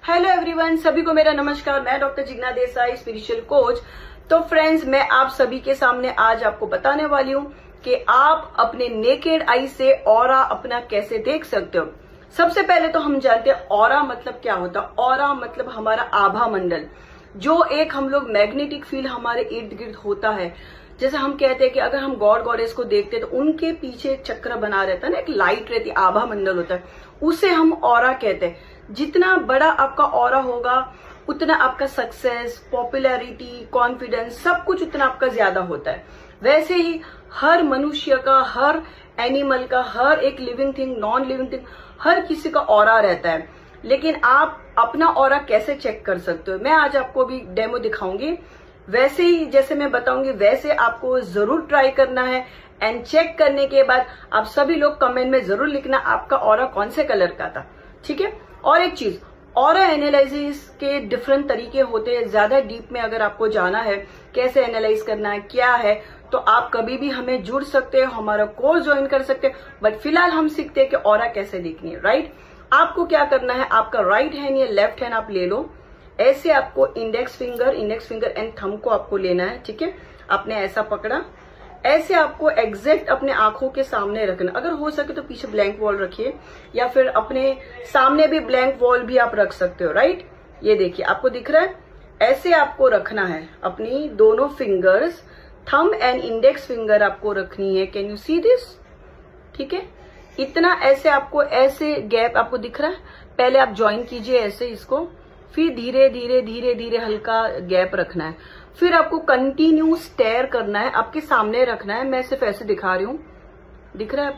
Hello everyone, सभी को मेरा नमस्कार। मैं doctor Jigna Desai, spiritual coach. तो फ्रेंड्स, मैं आप सभी के सामने आज आपको बताने वाली हूँ कि आप अपने नेकेड आई से ऑरा अपना कैसे देख सकते हो। सबसे पहले तो हम जानते हैं ऑरा मतलब क्या होता है। ऑरा मतलब हमारा आभा मंडल, जो एक हम लोग मैग्नेटिक फील्ड हमारे इर्द गिर्द होता है। जैसे हम कहते हैं कि अगर हम गॉड गॉडेस को देखते हैं तो उनके पीछे चक्र बना रहता है ना, एक लाइट रहती है, आभा मंडल होता है, उसे हम ऑरा कहते हैं। जितना बड़ा आपका ऑरा होगा उतना आपका सक्सेस, पॉपुलैरिटी, कॉन्फिडेंस सब कुछ उतना आपका ज्यादा होता है। वैसे ही हर मनुष्य का, हर एनिमल का, हर एक living thing, non living thing, हर किसी का ऑरा रहता है। लेकिन आप अपना ऑरा कैसे चेक कर सकते हो, मैं आज आपको भी डेमो दिखाऊंगी। वैसे ही जैसे मैं बताऊंगी वैसे आपको जरूर ट्राई करना है। एंड चेक करने के बाद आप सभी लोग कमेंट में जरूर लिखना आपका ऑरा कौन से कलर का था, ठीक है। और एक चीज, ऑरा एनालिसिस के डिफरेंट तरीके होते हैं। ज्यादा डीप में अगर आपको जाना है कैसे एनालाइज करना है, क्या है, तो आप कभी भी हमें जुड़ सकते हो, हमारा कोर्स ज्वाइन कर सकते हैं। बट फिलहाल हम सीखते हैं कि ऑरा कैसे देखनी है, राइट। आपको क्या करना है, आपका राइट हैंड या लेफ्ट हैंड आप ले लो। ऐसे आपको इंडेक्स फिंगर एंड थंब को आपको लेना है, ठीक है। आपने ऐसा पकड़ा, ऐसे आपको एग्जैक्ट अपने आंखों के सामने रखना। अगर हो सके तो पीछे ब्लैंक वॉल रखिए, या फिर अपने सामने भी ब्लैंक वॉल भी आप रख सकते हो, राइट। ये देखिए आपको दिख रहा है, ऐसे आपको रखना है। अपनी दोनों fingers, thumb and index finger आपको रखनी है। कैन यू सी दिस, ठीक है। इतना ऐसे आपको, ऐसे गैप आपको दिख रहा है। पहले आप ज्वाइन कीजिए ऐसे इसको, फिर धीरे धीरे हल्का गैप रखना है। फिर आपको कंटिन्यू स्टेयर करना है, आपके सामने रखना है। मैं सिर्फ ऐसे दिखा रही हूं, दिख रहा है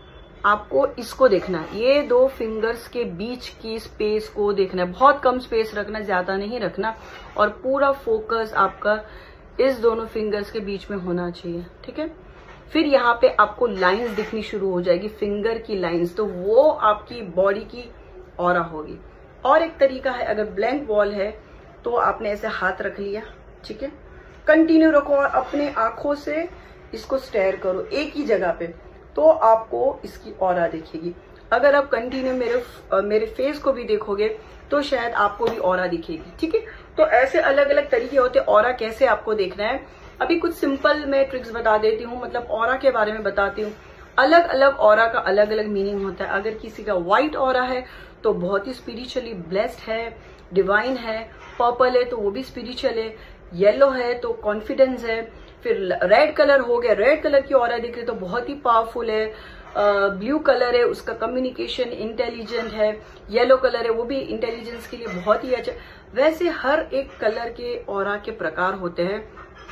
आपको इसको देखना है। ये दो फिंगर्स के बीच की स्पेस को देखना है, बहुत कम स्पेस रखना, ज्यादा नहीं रखना। और पूरा फोकस आपका इस दोनों फिंगर्स के बीच में होना चाहिए, ठीक है। फिर यहाँ पे आपको लाइंस दिखनी शुरू हो जाएगी, फिंगर की लाइंस, तो वो आपकी बॉडी की ऑरा होगी। और एक तरीका है, अगर ब्लैंक वॉल है तो आपने ऐसे हाथ रख लिया, ठीक है। कंटिन्यू रखो और अपने आंखों से इसको स्टेयर करो एक ही जगह पे, तो आपको इसकी ऑरा दिखेगी। अगर आप कंटिन्यू मेरे फेस को भी देखोगे तो शायद आपको भी ऑरा दिखेगी, ठीक है। तो ऐसे अलग अलग तरीके होते हैं ऑरा कैसे आपको देखना है। अभी कुछ सिंपल मैं ट्रिक्स बता देती हूँ, मतलब ऑरा के बारे में बताती हूँ। अलग अलग ऑरा का अलग अलग मीनिंग होता है। अगर किसी का व्हाइट ऑरा है तो बहुत ही स्पिरिचुअली ब्लेस्ड है, डिवाइन है। पर्पल है तो वो भी स्पिरिचुअल है। येलो है तो कॉन्फिडेंस है। फिर रेड कलर हो गया, रेड कलर की ऑरा दिख रही तो बहुत ही पावरफुल है। ब्लू कलर है, उसका कम्युनिकेशन, इंटेलिजेंट है। येलो कलर है, वो भी इंटेलिजेंस के लिए बहुत ही अच्छा। वैसे हर एक कलर के ऑरा के प्रकार होते हैं,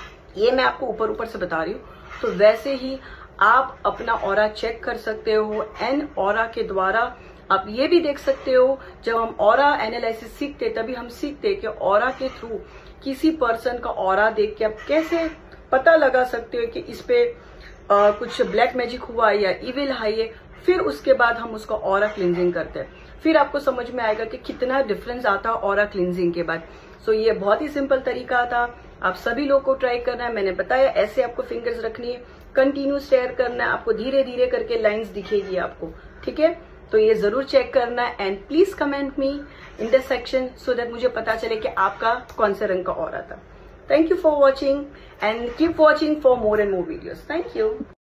ये मैं आपको ऊपर से बता रही हूँ। तो वैसे ही आप अपना ऑरा चेक कर सकते हो। एंड ऑरा के द्वारा आप ये भी देख सकते हो, जब हम ऑरा एनालिसिस सीखते तभी हम सीखते कि ऑरा के थ्रू किसी पर्सन का ऑरा देख के आप कैसे पता लगा सकते हो कि इस पे कुछ ब्लैक मैजिक हुआ है या इविल है। फिर उसके बाद हम उसका ऑरा क्लिनजिंग करते हैं। फिर आपको समझ में आएगा कि कितना डिफरेंस आता है ऑरा क्लिनजिंग के बाद। सो ये बहुत ही सिंपल तरीका था, आप सभी लोग को ट्राई करना है। मैंने बताया ऐसे आपको फिंगर्स रखनी है, कंटिन्यू स्टेयर करना है, आपको धीरे धीरे करके लाइंस दिखेगी आपको, ठीक है। तो ये जरूर चेक करना है। And please comment me in the section so that मुझे पता चले कि आपका कौन से रंग का ऑरा था। Thank you for watching and keep watching for more and more videos. Thank you.